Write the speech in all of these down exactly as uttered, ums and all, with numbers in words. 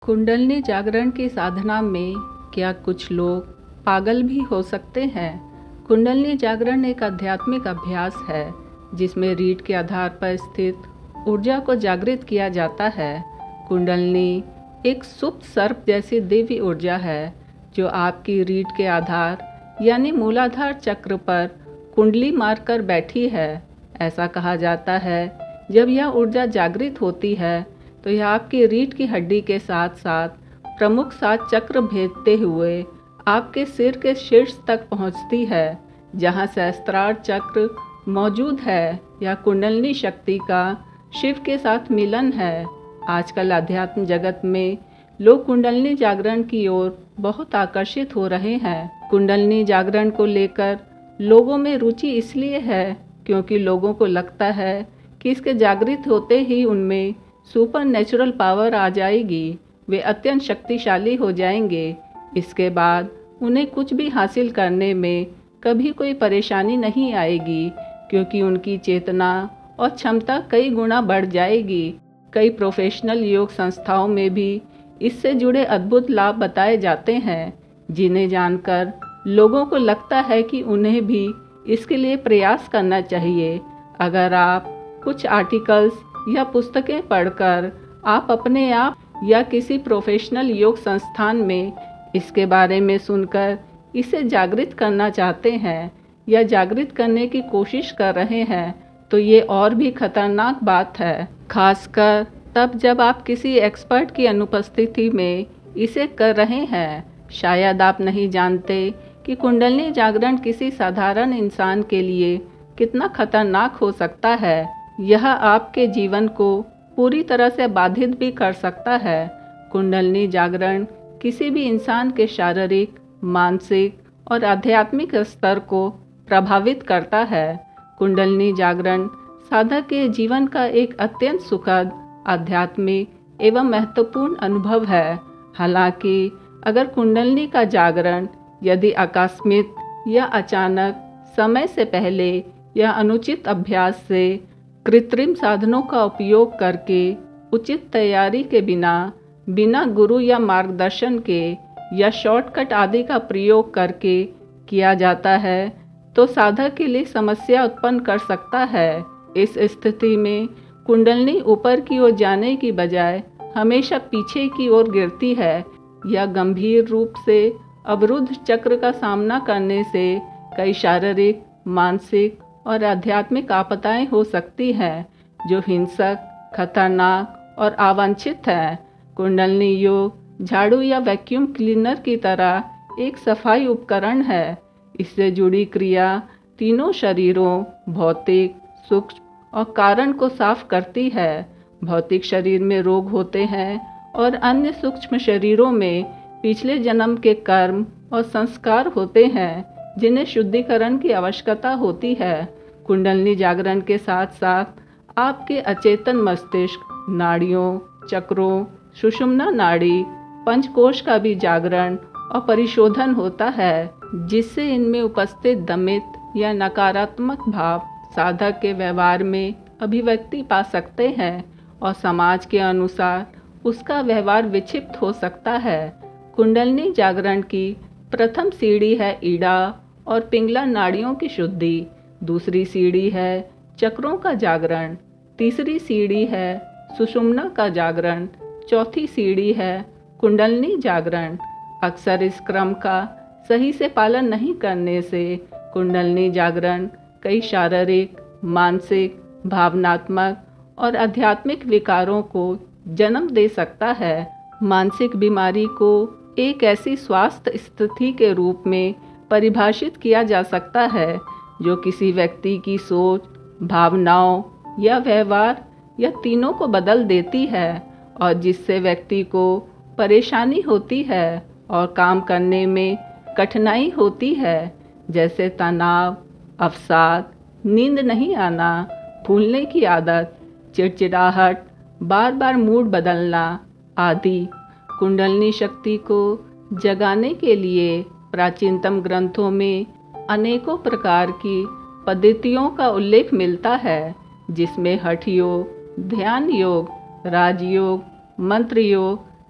कुंडलिनी जागरण की साधना में क्या कुछ लोग पागल भी हो सकते हैं? कुंडलिनी जागरण एक आध्यात्मिक अभ्यास है जिसमें रीढ़ के आधार पर स्थित ऊर्जा को जागृत किया जाता है। कुंडलिनी एक सुप्त सर्प जैसी दिव्य ऊर्जा है जो आपकी रीढ़ के आधार यानी मूलाधार चक्र पर कुंडली मारकर बैठी है। ऐसा कहा जाता है जब यह ऊर्जा जागृत होती है तो यह आपकी रीढ़ की हड्डी के साथ साथ प्रमुख सात चक्र भेदते हुए आपके सिर के शीर्ष तक पहुंचती है, जहां सहस्त्रार चक्र मौजूद है। यह कुंडलिनी शक्ति का शिव के साथ मिलन है। आजकल अध्यात्म जगत में लोग कुंडलिनी जागरण की ओर बहुत आकर्षित हो रहे हैं। कुंडलिनी जागरण को लेकर लोगों में रुचि इसलिए है क्योंकि लोगों को लगता है कि इसके जागृत होते ही उनमें सुपर नेचुरल पावर आ जाएगी, वे अत्यंत शक्तिशाली हो जाएंगे। इसके बाद उन्हें कुछ भी हासिल करने में कभी कोई परेशानी नहीं आएगी क्योंकि उनकी चेतना और क्षमता कई गुना बढ़ जाएगी। कई प्रोफेशनल योग संस्थाओं में भी इससे जुड़े अद्भुत लाभ बताए जाते हैं, जिन्हें जानकर लोगों को लगता है कि उन्हें भी इसके लिए प्रयास करना चाहिए। अगर आप कुछ आर्टिकल्स या पुस्तकें पढ़कर आप अपने आप या किसी प्रोफेशनल योग संस्थान में इसके बारे में सुनकर इसे जागृत करना चाहते हैं या जागृत करने की कोशिश कर रहे हैं तो ये और भी खतरनाक बात है, खासकर तब जब आप किसी एक्सपर्ट की अनुपस्थिति में इसे कर रहे हैं। शायद आप नहीं जानते कि कुंडलिनी जागरण किसी साधारण इंसान के लिए कितना खतरनाक हो सकता है। यह आपके जीवन को पूरी तरह से बाधित भी कर सकता है। कुंडलिनी जागरण किसी भी इंसान के शारीरिक, मानसिक और आध्यात्मिक स्तर को प्रभावित करता है। कुंडलिनी जागरण साधक के जीवन का एक अत्यंत सुखद, आध्यात्मिक एवं महत्वपूर्ण अनुभव है। हालांकि अगर कुंडलिनी का जागरण यदि आकस्मिक या अचानक, समय से पहले या अनुचित अभ्यास से, कृत्रिम साधनों का उपयोग करके, उचित तैयारी के बिना, बिना गुरु या मार्गदर्शन के या शॉर्टकट आदि का प्रयोग करके किया जाता है तो साधक के लिए समस्या उत्पन्न कर सकता है। इस स्थिति में कुंडलिनी ऊपर की ओर जाने की बजाय हमेशा पीछे की ओर गिरती है। यह गंभीर रूप से अवरुद्ध चक्र का सामना करने से कई शारीरिक, मानसिक और आध्यात्मिक आपदाएं हो सकती हैं जो हिंसक, खतरनाक और अवांछित हैं। कुंडलिनी योग झाड़ू या वैक्यूम क्लीनर की तरह एक सफाई उपकरण है। इससे जुड़ी क्रिया तीनों शरीरों, भौतिक, सूक्ष्म और कारण को साफ करती है। भौतिक शरीर में रोग होते हैं और अन्य सूक्ष्म शरीरों में पिछले जन्म के कर्म और संस्कार होते हैं जिन्हें शुद्धिकरण की आवश्यकता होती है। कुंडलिनी जागरण के साथ साथ आपके अचेतन मस्तिष्क, नाड़ियों, चक्रों, सुषुम्ना नाड़ी, पंचकोश का भी जागरण और परिशोधन होता है, जिससे इनमें उपस्थित दमित या नकारात्मक भाव साधक के व्यवहार में अभिव्यक्ति पा सकते हैं और समाज के अनुसार उसका व्यवहार विक्षिप्त हो सकता है। कुंडलिनी जागरण की प्रथम सीढ़ी है ईड़ा और पिंगला नाड़ियों की शुद्धि। दूसरी सीढ़ी है चक्रों का जागरण। तीसरी सीढ़ी है सुषुम्ना का जागरण। चौथी सीढ़ी है कुंडलिनी जागरण। अक्सर इस क्रम का सही से पालन नहीं करने से कुंडलिनी जागरण कई शारीरिक, मानसिक, भावनात्मक और आध्यात्मिक विकारों को जन्म दे सकता है। मानसिक बीमारी को एक ऐसी स्वास्थ्य स्थिति के रूप में परिभाषित किया जा सकता है जो किसी व्यक्ति की सोच, भावनाओं या व्यवहार या तीनों को बदल देती है और जिससे व्यक्ति को परेशानी होती है और काम करने में कठिनाई होती है, जैसे तनाव, अवसाद, नींद नहीं आना, भूलने की आदत, चिड़चिड़ाहट, बार बार मूड बदलना आदि। कुंडलिनी शक्ति को जगाने के लिए प्राचीनतम ग्रंथों में अनेकों प्रकार की पद्धतियों का उल्लेख मिलता है, जिसमें हठ योग, ध्यान योग, राजयोग, मंत्र योग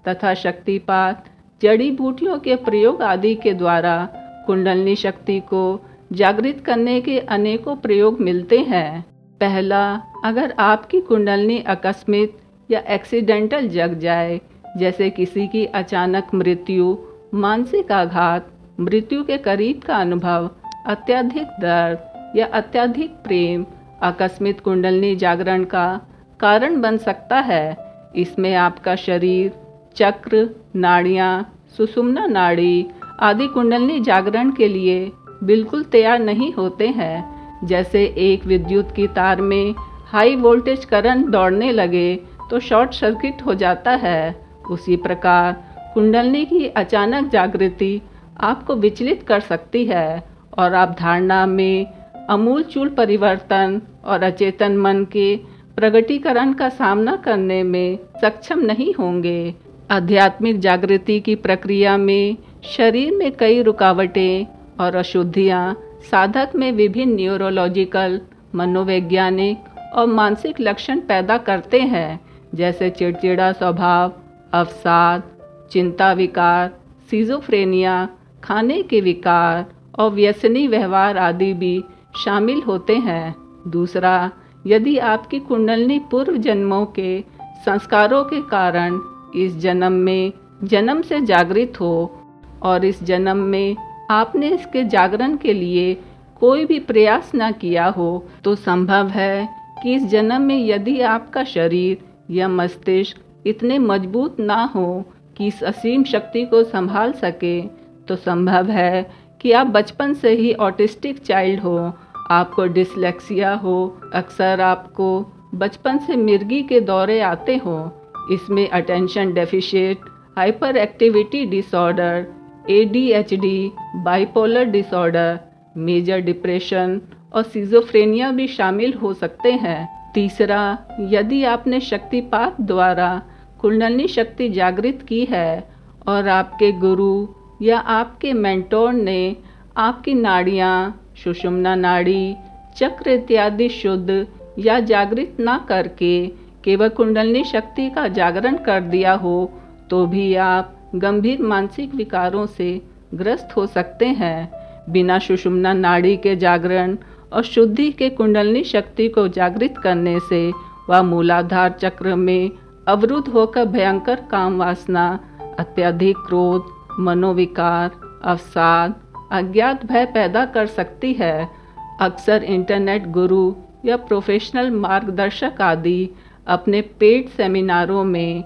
तथा शक्तिपात, जड़ी बूटियों के प्रयोग आदि के द्वारा कुंडलिनी शक्ति को जागृत करने के अनेकों प्रयोग मिलते हैं। पहला, अगर आपकी कुंडलिनी आकस्मिक या एक्सीडेंटल जग जाए, जैसे किसी की अचानक मृत्यु, मानसिक आघात, मृत्यु के करीब का अनुभव, अत्यधिक दर्द या अत्यधिक प्रेम, आकस्मिक कुंडलिनी जागरण का कारण बन सकता है। इसमें आपका शरीर, चक्र, नाड़ियाँ, सुषुम्ना नाड़ी आदि कुंडलिनी जागरण के लिए बिल्कुल तैयार नहीं होते हैं। जैसे एक विद्युत की तार में हाई वोल्टेज करंट दौड़ने लगे तो शॉर्ट सर्किट हो जाता है, उसी प्रकार कुंडलिनी की अचानक जागृति आपको विचलित कर सकती है और आप धारणा में आमूलचूल परिवर्तन और अचेतन मन के प्रगटीकरण का सामना करने में सक्षम नहीं होंगे। आध्यात्मिक जागृति की प्रक्रिया में शरीर में कई रुकावटें और अशुद्धियाँ साधक में विभिन्न न्यूरोलॉजिकल, मनोवैज्ञानिक और मानसिक लक्षण पैदा करते हैं, जैसे चिड़चिड़ा स्वभाव, अवसाद, चिंता विकार, सिजोफ्रेनिया, खाने के विकार और व्यसनी व्यवहार आदि भी शामिल होते हैं। दूसरा, यदि आपकी कुंडलिनी पूर्व जन्मों के संस्कारों के कारण इस जन्म में जन्म से जागृत हो और इस जन्म में आपने इसके जागरण के लिए कोई भी प्रयास न किया हो, तो संभव है कि इस जन्म में यदि आपका शरीर या मस्तिष्क इतने मजबूत ना हो कि इस असीम शक्ति को संभाल सके, तो संभव है कि आप बचपन से ही ऑटिस्टिक चाइल्ड हो, आपको डिसलेक्सिया हो, अक्सर आपको बचपन से मिर्गी के दौरे आते हो। इसमें attention deficit hyper activity disorder, A D H D, bipolar disorder, major depression और सिजोफ्रेनिया भी शामिल हो सकते हैं। तीसरा, यदि आपने शक्तिपात द्वारा कुंडलिनी शक्ति जागृत की है और आपके गुरु या आपके मेंटोर ने आपकी नाड़ियाँ, सुषुम्ना नाड़ी, चक्र इत्यादि शुद्ध या जागृत ना करके केवल कुंडलिनी शक्ति का जागरण कर दिया हो, तो भी आप गंभीर मानसिक विकारों से ग्रस्त हो सकते हैं। बिना सुषुम्ना नाड़ी के जागरण और शुद्धि के कुंडलिनी शक्ति को जागृत करने से वह मूलाधार चक्र में अवरुद्ध होकर भयंकर काम वासना, अत्यधिक क्रोध, मनोविकार, अवसाद, अज्ञात भय पैदा कर सकती है। अक्सर इंटरनेट गुरु या प्रोफेशनल मार्गदर्शक आदि अपने पेड सेमिनारों में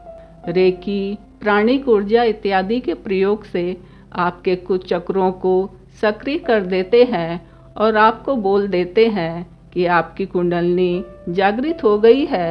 रेकी, प्राणिक ऊर्जा इत्यादि के प्रयोग से आपके कुछ चक्रों को सक्रिय कर देते हैं और आपको बोल देते हैं कि आपकी कुंडलिनी जागृत हो गई है।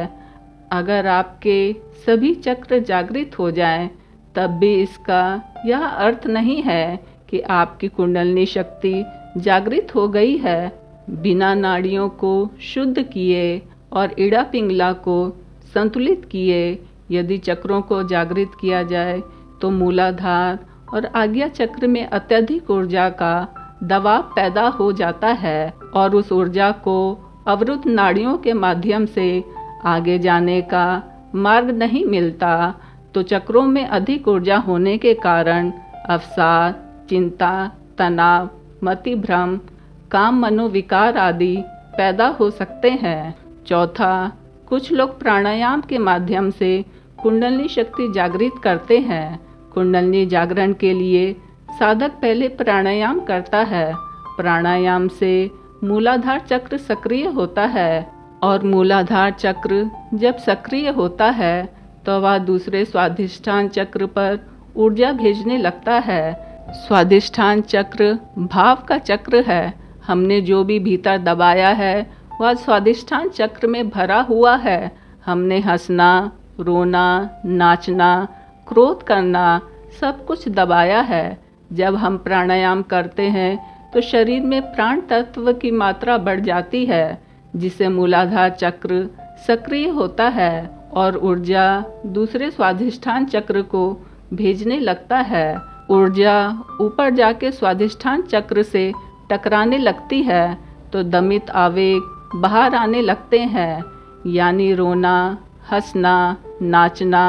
अगर आपके सभी चक्र जागृत हो जाएं, तब भी इसका यह अर्थ नहीं है कि आपकी कुंडलिनी शक्ति जागृत हो गई है। बिना नाड़ियों को शुद्ध किए और इड़ा पिंगला को संतुलित किए यदि चक्रों को जागृत किया जाए, तो मूलाधार और आज्ञा चक्र में अत्यधिक ऊर्जा का दबाव पैदा हो जाता है और उस ऊर्जा को अवरुद्ध नाड़ियों के माध्यम से आगे जाने का मार्ग नहीं मिलता, तो चक्रों में अधिक ऊर्जा होने के कारण अवसाद, चिंता, तनाव, मतिभ्रम, काम मनोविकार आदि पैदा हो सकते हैं। चौथा, कुछ लोग प्राणायाम के माध्यम से कुंडलिनी शक्ति जागृत करते हैं। कुंडलिनी जागरण के लिए साधक पहले प्राणायाम करता है। प्राणायाम से मूलाधार चक्र सक्रिय होता है और मूलाधार चक्र जब सक्रिय होता है तो वह दूसरे स्वाधिष्ठान चक्र पर ऊर्जा भेजने लगता है। स्वाधिष्ठान चक्र भाव का चक्र है। हमने जो भी भीतर दबाया है वह स्वाधिष्ठान चक्र में भरा हुआ है। हमने हंसना, रोना, नाचना, क्रोध करना सब कुछ दबाया है। जब हम प्राणायाम करते हैं तो शरीर में प्राण तत्व की मात्रा बढ़ जाती है, जिससे मूलाधार चक्र सक्रिय होता है और ऊर्जा दूसरे स्वाधिष्ठान चक्र को भेजने लगता है। ऊर्जा ऊपर जाके स्वाधिष्ठान चक्र से टकराने लगती है तो दमित आवेग बाहर आने लगते हैं, यानी रोना, हंसना, नाचना,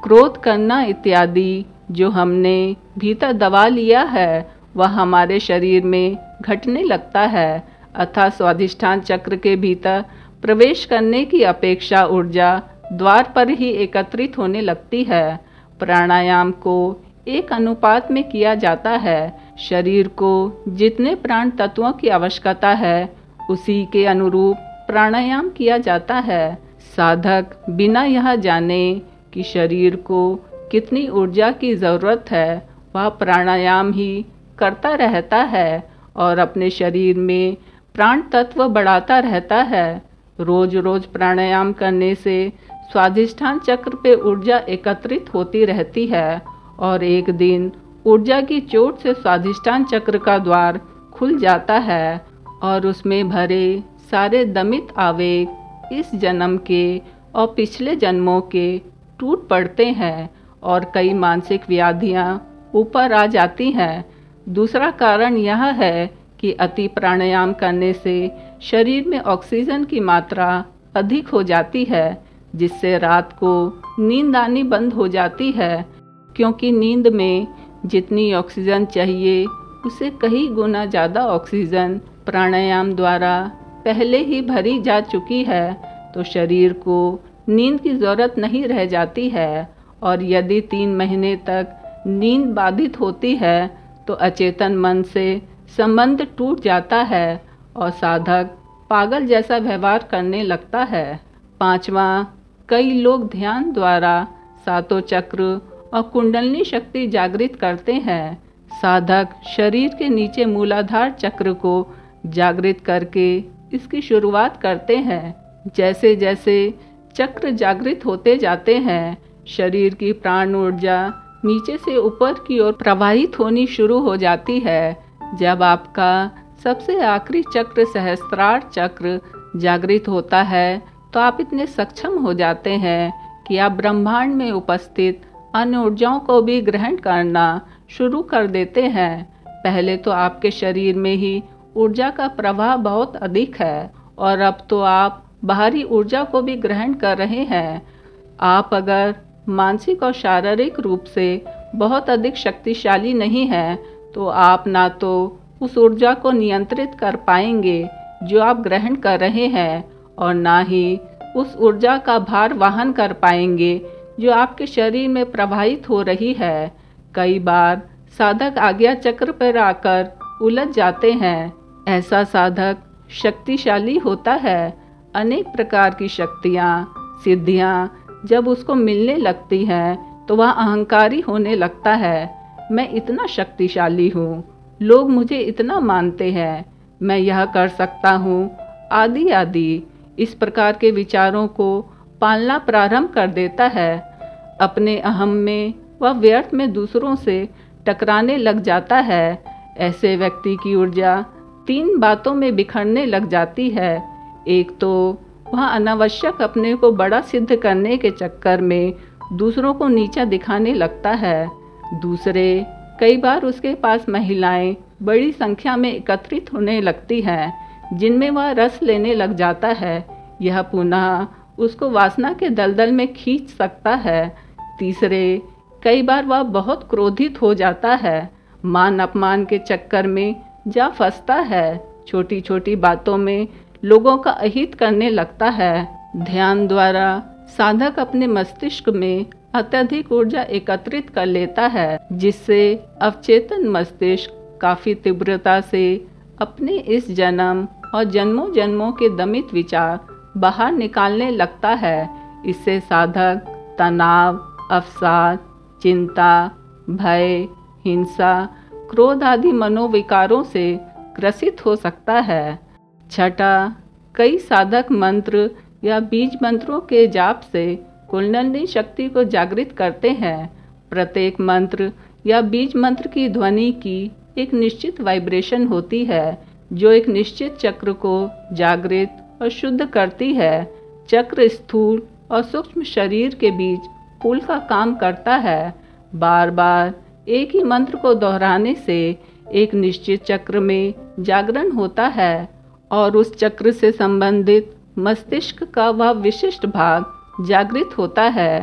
क्रोध करना इत्यादि जो हमने भीतर दबा लिया है वह हमारे शरीर में घटने लगता है, अर्थात स्वाधिष्ठान चक्र के भीतर प्रवेश करने की अपेक्षा ऊर्जा द्वार पर ही एकत्रित होने लगती है। प्राणायाम को एक अनुपात में किया जाता है। शरीर को जितने प्राण तत्वों की आवश्यकता है उसी के अनुरूप प्राणायाम किया जाता है। साधक बिना यह जाने कि शरीर को कितनी ऊर्जा की ज़रूरत है वह प्राणायाम ही करता रहता है और अपने शरीर में प्राण तत्व बढ़ाता रहता है। रोज रोज प्राणायाम करने से स्वाधिष्ठान चक्र पे ऊर्जा एकत्रित होती रहती है और एक दिन ऊर्जा की चोट से स्वाधिष्ठान चक्र का द्वार खुल जाता है और उसमें भरे सारे दमित आवेग इस जन्म के और पिछले जन्मों के टूट पड़ते हैं और कई मानसिक व्याधियां ऊपर आ जाती हैं। दूसरा कारण यह है कि अति प्राणायाम करने से शरीर में ऑक्सीजन की मात्रा अधिक हो जाती है, जिससे रात को नींद आनी बंद हो जाती है, क्योंकि नींद में जितनी ऑक्सीजन चाहिए उससे कई गुना ज़्यादा ऑक्सीजन प्राणायाम द्वारा पहले ही भरी जा चुकी है, तो शरीर को नींद की ज़रूरत नहीं रह जाती है। और यदि तीन महीने तक नींद बाधित होती है तो अचेतन मन से संबंध टूट जाता है और साधक पागल जैसा व्यवहार करने लगता है। पांचवा, कई लोग ध्यान द्वारा सातों चक्र और कुंडलिनी शक्ति जागृत करते हैं। साधक शरीर के नीचे मूलाधार चक्र को जागृत करके इसकी शुरुआत करते हैं। जैसे जैसे चक्र जागृत होते जाते हैं शरीर की प्राण ऊर्जा नीचे से ऊपर की ओर प्रवाहित होनी शुरू हो जाती है। जब आपका सबसे आखिरी चक्र सहस्त्रार चक्र जागृत होता है तो आप इतने सक्षम हो जाते हैं कि आप ब्रह्मांड में उपस्थित अन्य ऊर्जाओं को भी ग्रहण करना शुरू कर देते हैं। पहले तो आपके शरीर में ही ऊर्जा का प्रवाह बहुत अधिक है और अब तो आप बाहरी ऊर्जा को भी ग्रहण कर रहे हैं। आप अगर मानसिक और शारीरिक रूप से बहुत अधिक शक्तिशाली नहीं हैं तो आप ना तो उस ऊर्जा को नियंत्रित कर पाएंगे जो आप ग्रहण कर रहे हैं और ना ही उस ऊर्जा का भार वहन कर पाएंगे जो आपके शरीर में प्रवाहित हो रही है। कई बार साधक आज्ञा चक्र पर आकर उलझ जाते हैं। ऐसा साधक शक्तिशाली होता है। अनेक प्रकार की शक्तियाँ, सिद्धियाँ जब उसको मिलने लगती हैं तो वह अहंकारी होने लगता है। मैं इतना शक्तिशाली हूँ, लोग मुझे इतना मानते हैं, मैं यह कर सकता हूँ, आदि आदि इस प्रकार के विचारों को पालना प्रारंभ कर देता है। अपने अहम में वह व्यर्थ में दूसरों से टकराने लग जाता है। ऐसे व्यक्ति की ऊर्जा तीन बातों में बिखरने लग जाती है। एक तो वह अनावश्यक अपने को बड़ा सिद्ध करने के चक्कर में दूसरों को नीचा दिखाने लगता है। दूसरे, कई बार उसके पास महिलाएं बड़ी संख्या में एकत्रित होने लगती हैं जिनमें वह रस लेने लग जाता है। यह पुनः उसको वासना के दलदल में खींच सकता है। तीसरे, कई बार वह बहुत क्रोधित हो जाता है, मान अपमान के चक्कर में जा फंसता है, छोटी छोटी बातों में लोगों का अहित करने लगता है। ध्यान द्वारा साधक अपने मस्तिष्क में अत्यधिक ऊर्जा एकत्रित कर लेता है, जिससे अवचेतन मस्तिष्क काफ़ी तीव्रता से अपने इस जन्म और जन्मों जन्मों के दमित विचार बाहर निकालने लगता है। इससे साधक तनाव, अवसाद, चिंता, भय, हिंसा, क्रोध आदि मनोविकारों से ग्रसित हो सकता है। छठा, कई साधक मंत्र या बीज मंत्रों के जाप से कुंडलिनी शक्ति को जागृत करते हैं। प्रत्येक मंत्र या बीज मंत्र की ध्वनि की एक निश्चित वाइब्रेशन होती है जो एक निश्चित चक्र को जागृत और शुद्ध करती है। चक्र स्थूल और सूक्ष्म शरीर के बीच पुल का काम करता है। बार बार एक ही मंत्र को दोहराने से एक निश्चित चक्र में जागरण होता है और उस चक्र से संबंधित मस्तिष्क का वह विशिष्ट भाग जागृत होता है।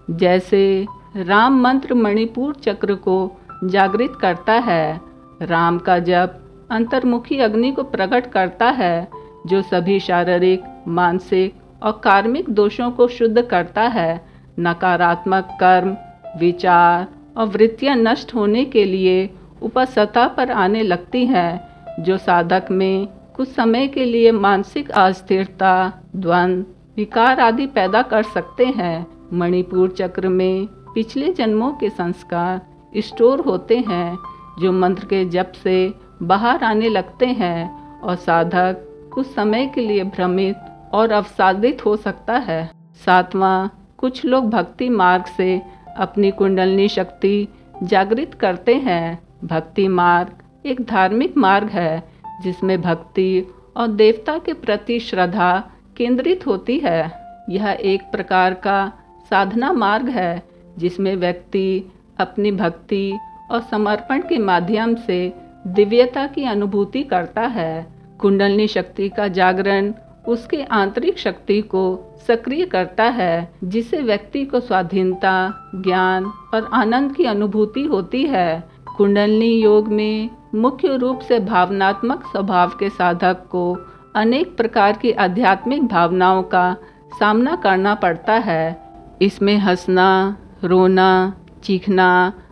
जैसे राम मंत्र मणिपुर चक्र को जागृत करता है। राम का जप अंतर्मुखी अग्नि को प्रकट करता है, जो सभी शारीरिक, मानसिक और कार्मिक दोषों को शुद्ध करता है। नकारात्मक कर्म, विचार और वृत्तियां नष्ट होने के लिए ऊपर सतह पर आने लगती हैं, जो साधक में कुछ समय के लिए मानसिक अस्थिरता, द्वंद्व, विकार आदि पैदा कर सकते हैं। मणिपुर चक्र में पिछले जन्मों के संस्कार स्टोर होते हैं, जो मंत्र के जप से बाहर आने लगते हैं और साधक कुछ समय के लिए भ्रमित और अवसादित हो सकता है। सातवां, कुछ लोग भक्ति मार्ग से अपनी कुंडलिनी शक्ति जागृत करते हैं। भक्ति मार्ग एक धार्मिक मार्ग है जिसमें भक्ति और देवता के प्रति श्रद्धा केंद्रित होती है। यह एक प्रकार का साधना मार्ग है जिसमें व्यक्ति अपनी भक्ति और समर्पण के माध्यम से दिव्यता की अनुभूति करता है। कुंडलिनी शक्ति का जागरण उसके आंतरिक शक्ति को सक्रिय करता है, जिससे व्यक्ति को स्वाधीनता, ज्ञान और आनंद की अनुभूति होती है। कुंडलिनी योग में मुख्य रूप से भावनात्मक स्वभाव के साधक को अनेक प्रकार की आध्यात्मिक भावनाओं का सामना करना पड़ता है। इसमें हंसना, रोना, चीखना,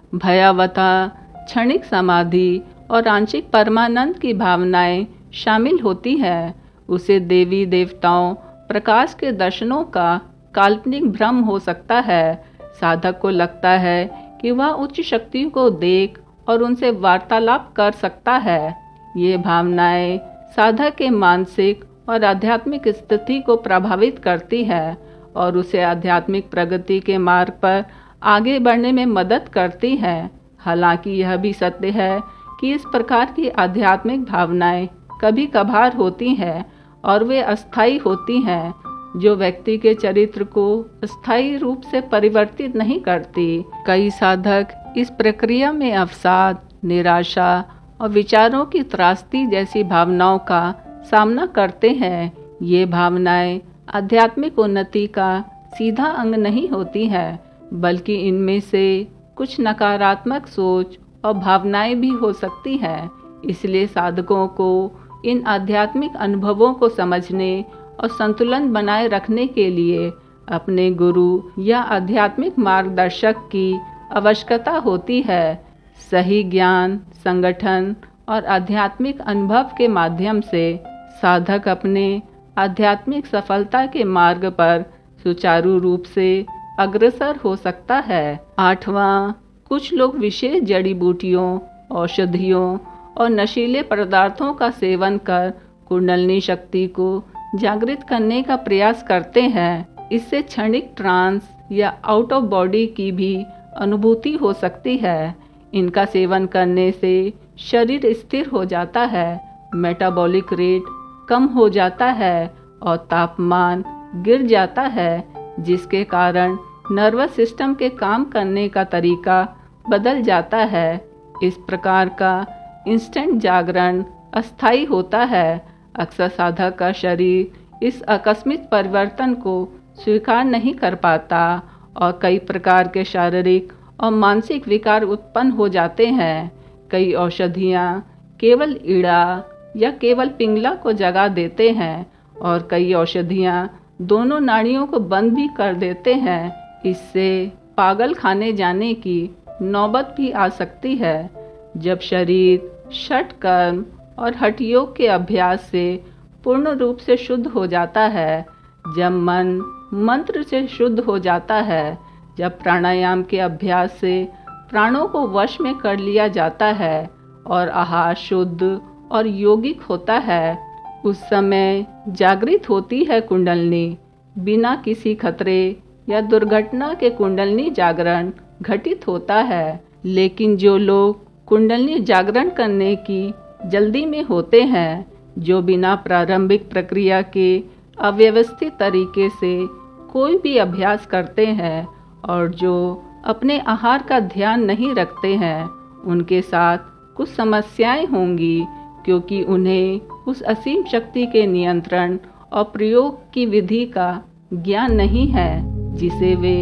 भयावता, क्षणिक समाधि और आंशिक परमानंद की भावनाएं शामिल होती हैं। उसे देवी देवताओं, प्रकाश के दर्शनों का काल्पनिक भ्रम हो सकता है। साधक को लगता है कि वह उच्च शक्तियों को देख और उनसे वार्तालाप कर सकता है। ये भावनाएं साधक के मानसिक और आध्यात्मिक स्थिति को प्रभावित करती है और उसे आध्यात्मिक प्रगति के मार्ग पर आगे बढ़ने में मदद करती हैं। हालांकि यह भी सत्य है कि इस प्रकार की आध्यात्मिक भावनाएं कभी कभार होती हैं और वे अस्थायी होती हैं, जो व्यक्ति के चरित्र को स्थायी रूप से परिवर्तित नहीं करती। कई साधक इस प्रक्रिया में अवसाद, निराशा और विचारों की त्रासदी जैसी भावनाओं का सामना करते हैं। ये भावनाएं आध्यात्मिक उन्नति का सीधा अंग नहीं होती हैं, बल्कि इनमें से कुछ नकारात्मक सोच और भावनाएं भी हो सकती हैं। इसलिए साधकों को इन आध्यात्मिक अनुभवों को समझने और संतुलन बनाए रखने के लिए अपने गुरु या आध्यात्मिक मार्गदर्शक की आवश्यकता होती है। सही ज्ञान, संगठन और आध्यात्मिक अनुभव के माध्यम से साधक अपने आध्यात्मिक सफलता के मार्ग पर सुचारू रूप से अग्रसर हो सकता है। आठवां, कुछ लोग विशेष जड़ी बूटियों, औषधियों और नशीले पदार्थों का सेवन कर कुंडलिनी शक्ति को जागृत करने का प्रयास करते हैं। इससे क्षणिक ट्रांस या आउट ऑफ बॉडी की भी अनुभूति हो सकती है। इनका सेवन करने से शरीर स्थिर हो जाता है, मेटाबॉलिक रेट कम हो जाता है और तापमान गिर जाता है, जिसके कारण नर्वस सिस्टम के काम करने का तरीका बदल जाता है। इस प्रकार का इंस्टेंट जागरण अस्थायी होता है। अक्सर साधक का शरीर इस आकस्मिक परिवर्तन को स्वीकार नहीं कर पाता और कई प्रकार के शारीरिक और मानसिक विकार उत्पन्न हो जाते हैं। कई औषधियाँ केवल इड़ा या केवल पिंगला को जगा देते हैं और कई औषधियाँ दोनों नाड़ियों को बंद भी कर देते हैं। इससे पागल खाने जाने की नौबत भी आ सकती है। जब शरीर षट कर्म और हठ योग के अभ्यास से पूर्ण रूप से शुद्ध हो जाता है, जब मन मंत्र से शुद्ध हो जाता है, जब प्राणायाम के अभ्यास से प्राणों को वश में कर लिया जाता है और आहार शुद्ध और यौगिक होता है, उस समय जागृत होती है कुंडलिनी। बिना किसी खतरे या दुर्घटना के कुंडलिनी जागरण घटित होता है। लेकिन जो लोग कुंडलिनी जागरण करने की जल्दी में होते हैं, जो बिना प्रारंभिक प्रक्रिया के अव्यवस्थित तरीके से कोई भी अभ्यास करते हैं और जो अपने आहार का ध्यान नहीं रखते हैं, उनके साथ कुछ समस्याएं होंगी, क्योंकि उन्हें उस असीम शक्ति के नियंत्रण और प्रयोग की विधि का ज्ञान नहीं है जिसे वे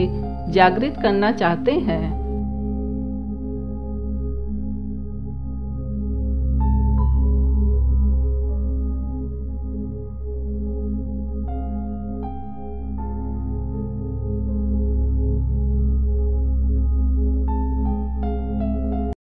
जागृत करना चाहते हैं